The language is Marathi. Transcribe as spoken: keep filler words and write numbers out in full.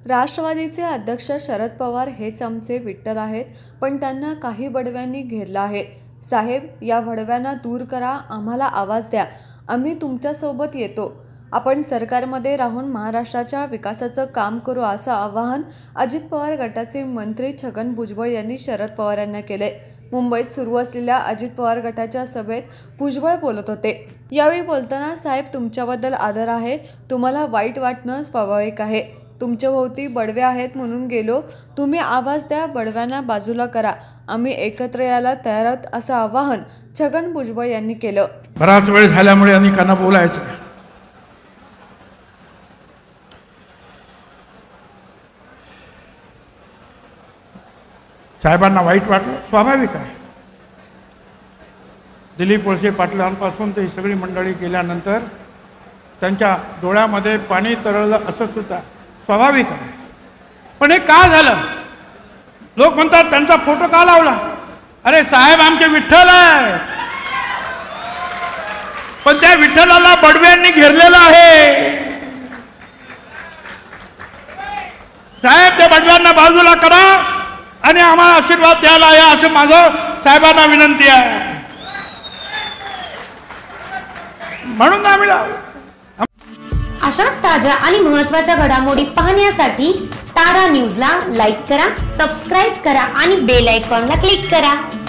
राष्ट्रवादीचे अध्यक्ष शरद पवार हेच आमचे विठ्ठल आहेत, पण त्यांना काही बडव्यांनी घेरलं आहे। साहेब, या बडव्यांना दूर करा, आम्हाला आवाज द्या, आम्ही तुमच्यासोबत येतो। आपण सरकारमध्ये राहून महाराष्ट्राच्या विकासाचं काम करू, असं आवाहन अजित पवार गटाचे मंत्री छगन भुजबळ यांनी शरद पवार यांना केले। मुंबईत सुरू असलेल्या अजित पवार गटाच्या सभेत भुजबळ बोलत होते। यावेळी बोलताना, साहेब, तुमच्याबद्दल आदर आहे, तुम्हाला वाईट वाटणं स्वाभाविक आहे। तुमच्या भोवती बडवे आहेत म्हणून गेलो, तुम्ही आवाज द्या, बडव्यांना बाजूला करा, आम्ही एकत्र यायला तयार आहोत, असं आवाहन छगन भुजबळ यांनी केलं। बराच वेळ झाल्यामुळे अनेकांना बोलायचं, साहेबांना वाईट वाटलं स्वाभाविक आहे। दिलीप वळसे पाटलांपासून ते सगळी मंडळी गेल्यानंतर त्यांच्या डोळ्यामध्ये पाणी तरळलं, असं सुद्धा स्वाभाविक आहे। पण हे का झालं? लोक म्हणतात त्यांचा फोटो का लावला? अरे साहेब, आमचे विठ्ठल आहे, पण त्या विठ्ठलाला बडव्यांनी घेरलेलं आहे। साहेब, त्या बडव्यांना बाजूला करा आणि आम्हाला आशीर्वाद द्यायला या, असं माझं साहेबांना विनंती आहे। म्हणून आम्ही अशाच ताज्या आणि महत्त्वाच्या घडामोडी पाहण्यासाठी तारा न्यूजला लाईक करा, सबस्क्राईब करा आणि बेल आयकॉनला क्लिक करा।